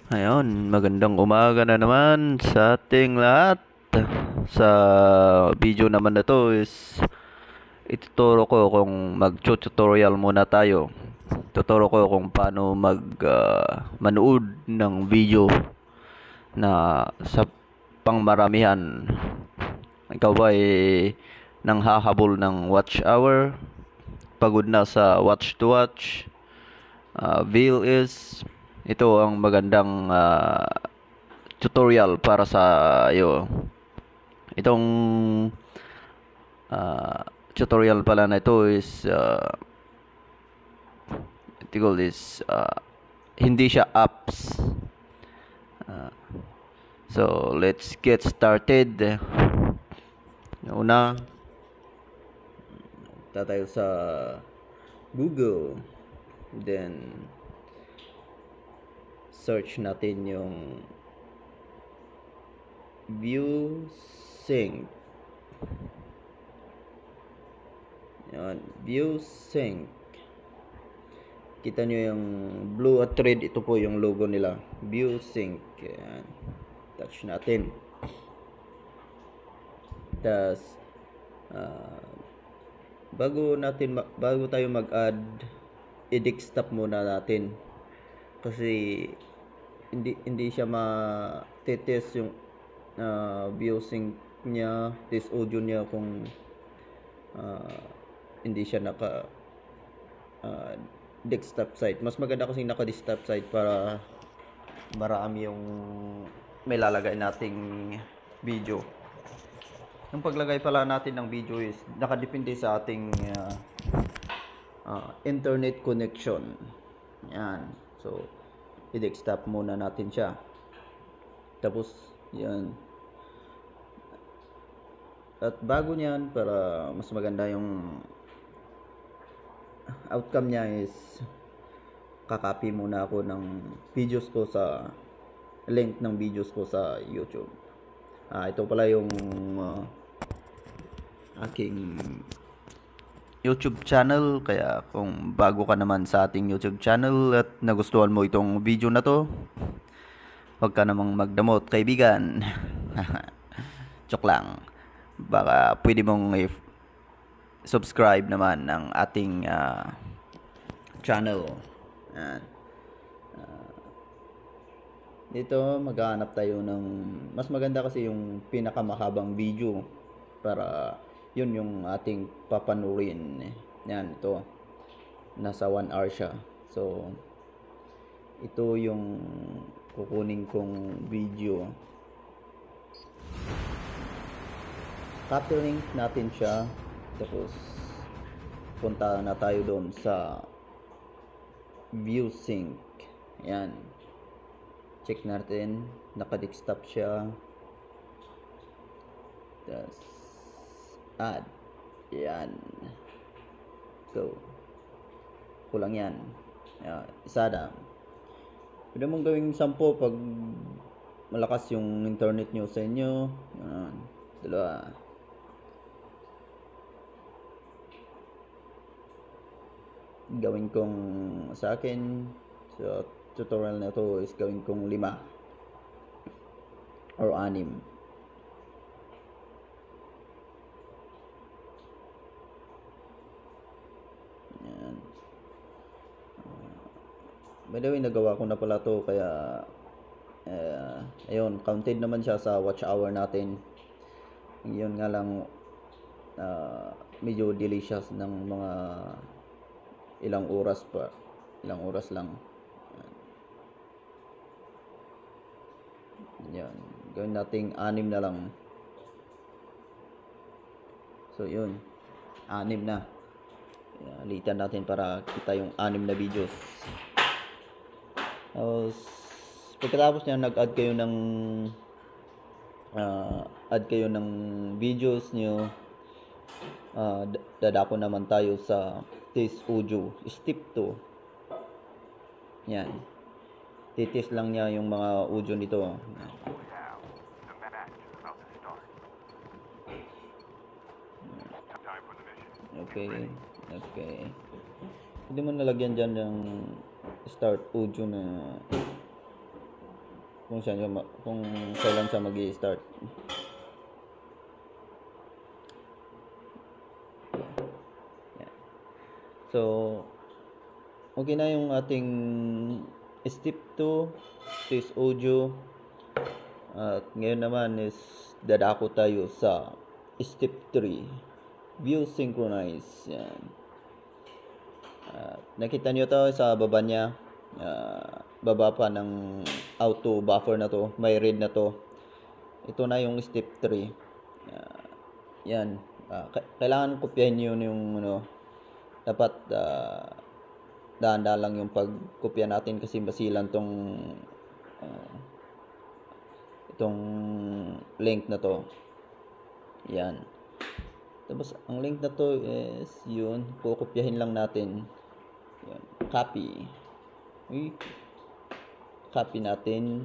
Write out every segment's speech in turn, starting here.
Ayun, magandang umaga na naman sa ating lahat. Sa video naman na to is ituturo ko kung mag-tutorial muna tayo. Tuturo ko kung paano manood ng video na sa pangmaramihan. Ikaw ba ay nang hahabol ng watch hour? Pagod na sa watch to watch? Veil is ito ang magandang tutorial para sa iyo. Itong tutorial pala na ito is tigol is hindi siya apps. So let's get started. Una, tatayo sa Google, then search natin yung ViewSync. Yan, ViewSync. Kita nyo yung blue at red, ito po yung logo nila, ViewSync. Yan. Touch natin. Tas bago tayo mag-add, i-desktop muna natin kasi hindi siya ma-test yung ViewSync niya, test audio niya kung hindi siya naka desktop site. Mas maganda kasi naka desktop site para marami yung may lalagay nating video. Yung paglagay pala natin ng video is nakadepende sa ating internet connection. Yan. So, i-desktop muna natin siya. Tapos, yan. At bago niyan, para mas maganda yung outcome niya is kakopy muna ako ng videos ko sa link ng videos ko sa YouTube. Ito pala yung aking YouTube channel, kaya kung bago ka naman sa ating YouTube channel at nagustuhan mo itong video na to, huwag ka namang magdamot, kaibigan. Joke lang. Baka pwede mong subscribe naman ng ating channel. Dito maghahanap tayo ng mas maganda kasi yung pinakamahabang video para yun yung ating papanurin. Yan, ito nasa 1 hour siya. So ito yung kukunin kong video. Copy link natin siya, tapos punta na tayo doon sa ViewSync. Yan, check natin, naka-desktop siya. Tapos add. Yan, go. Kulang yan. Isa na. Pwede mong gawing 10 pag malakas yung internet nyo sa inyo. Yan, 2. Gawin kong sa akin sa tutorial na to is gawin kong 5 or 6. Yan. By the way, nagawa ko na pala to, kaya ayun, counted naman siya sa watch hour natin. Yun nga lang, medyo delay siya ng mga ilang oras lang. Yan, gawin nating 6 na lang. So yun, 6 na. Litan natin para kita yung 6 na videos. Pagkatapos niya, nag-add kayo ng videos nyo. Dadako naman tayo sa test audio, step 2. Yan, titest lang niya yung mga audio nito. Okay. Hindi mo nalagyan dyan yung start audio na kung kailan siya mag-i-start. Yan. So, okay na yung ating step 2, test audio. At ngayon naman is dadako tayo sa step 3, view synchronize. Yan. Nakita nyo to sa baba niya. Baba pa ng auto buffer na to, may red na to. Ito na yung step 3. Yan. Kailangan kopyahin yun yung dapat dahan-dahan lang yung pagkopya natin kasi basilan itong link na to. Yan. Tapos ang link na to is yun, kukopyahin lang natin. Yan. Copy. Copy natin.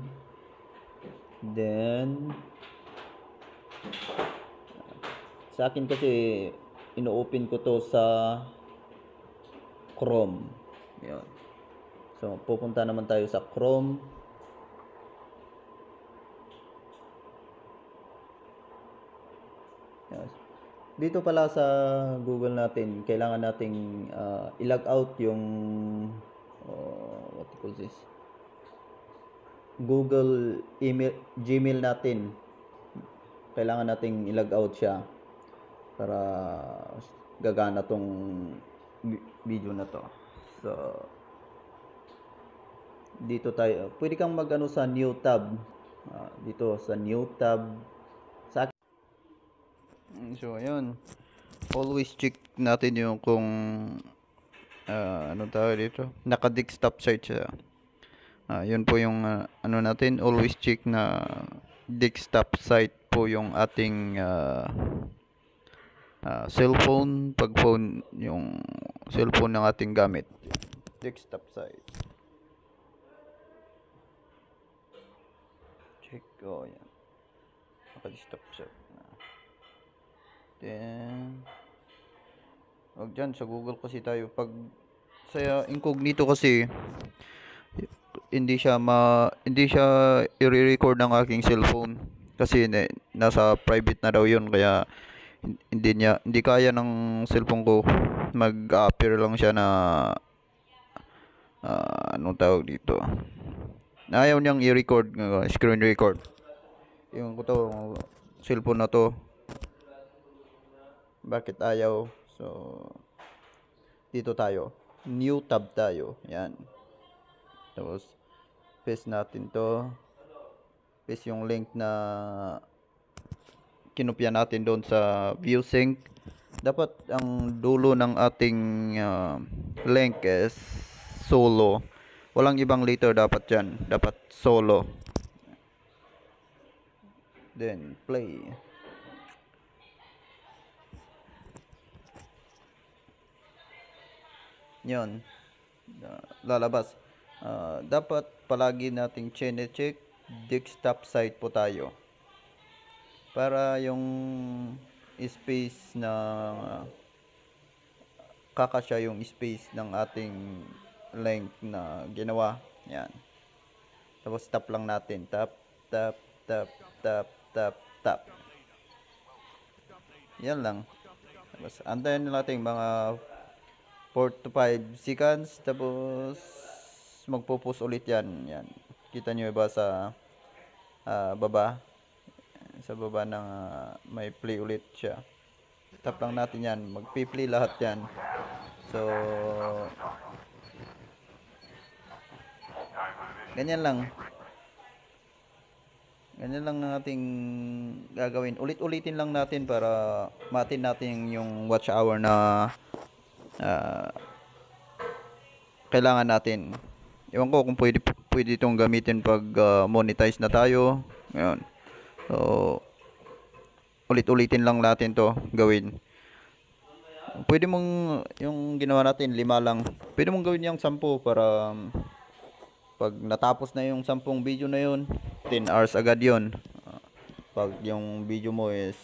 Then sa akin kasi ino-open ko to sa Chrome. Yan. So pupunta naman tayo sa Chrome. Yan. Dito pala sa Google natin, kailangan nating i-log out yung what you call this? Google email, Gmail natin. Kailangan nating i-log out siya para gagana tong video na to. So dito tayo. Pwede kang mag-ano sa new tab. Dito sa new tab. So ayun, always check natin yung kung ano tawag dito, naka-desktop site siya. Yun po yung ano natin, always check na desktop site po yung ating cellphone, pag phone, yung cellphone ng ating gamit, desktop site. Check ko yan, naka-desktop site. Then wag dyan sa Google kasi tayo, pag sa incognito kasi hindi siya i-record ng aking cellphone kasi nasa private na daw yun, kaya hindi kaya ng cellphone ko, mag-appear lang siya na anong tawag dito, ayaw niyang i-record, screen record yung to cellphone na to. Bakit ayaw? So dito tayo, new tab tayo. Yan. Tapos paste natin to. Paste yung link na kinopya natin doon sa ViewSync. Dapat ang dulo ng ating link is solo. Walang ibang letter dapat dyan. Dapat solo. Then play. Yon, lalabas. Dapat palagi nating check desktop site po tayo para yung space na kakasya yung space ng ating link na ginawa. Yan. Tapos tap lang natin, tap. Yan lang. Tapos antayin natin mga 4 to 5 seconds, tapos magpo-post ulit yan. Yan. Kita nyo ba sa baba? Sa baba ng may play ulit siya. Tap lang natin yan. Magpi-play lahat yan. So ganyan lang. Ganyan lang ang ating gagawin. Ulit-ulitin lang natin para matin natin yung watch hour na kailangan natin. Ewan ko kung pwede itong gamitin pag monetize na tayo. Ngayon. So ulit-ulitin lang natin to gawin. Pwede mong yung ginawa natin 5 lang. Pwede mong gawin yung 10 para pag natapos na yung 10 video na yun, 10 hours agad yun. Pag yung video mo is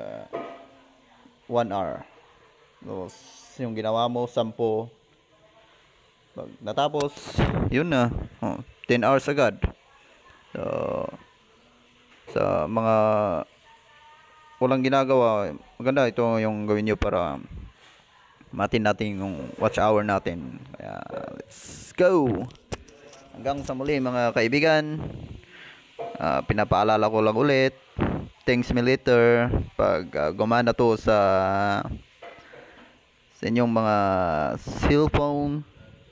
1 hour. So, yung ginawa mo 10, pag natapos yun na, 10 hours agad. So, sa mga walang ginagawa, maganda ito yung gawin nyo para matin natin yung watch hour natin. Kaya, let's go! Hanggang sa muli mga kaibigan. Pinapaalala ko lang ulit. Thanks me later. Pag gumana to sa inyong mga cellphone.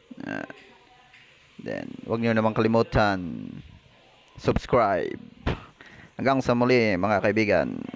Then, wag nyo naman kalimutan subscribe. Hanggang sa muli mga kaibigan.